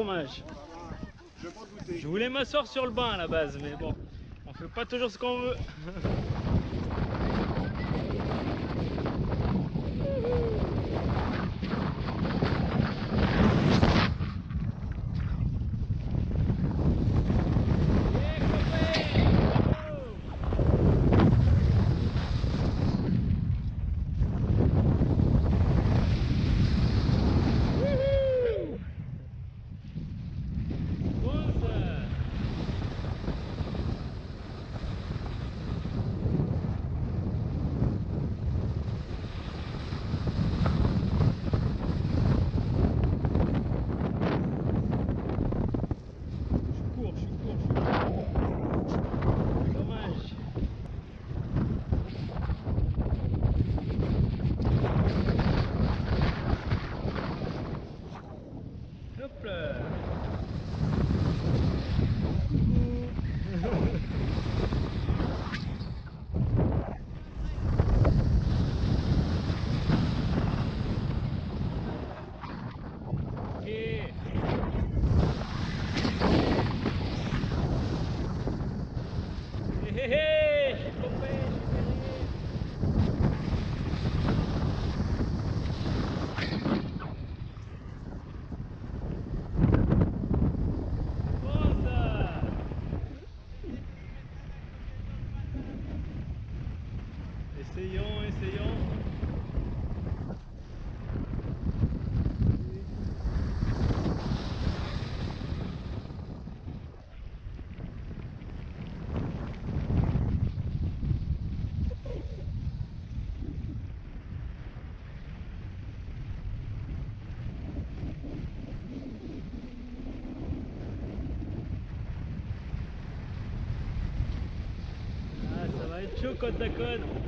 dommage. Je voulais m'asseoir sur le banc à la base, mais bon, on fait pas toujours ce qu'on veut. Hop là. Ok. Hé hé hé, je suis tombé, essayons, essayons. Ah, ça va être chaud côte à côte.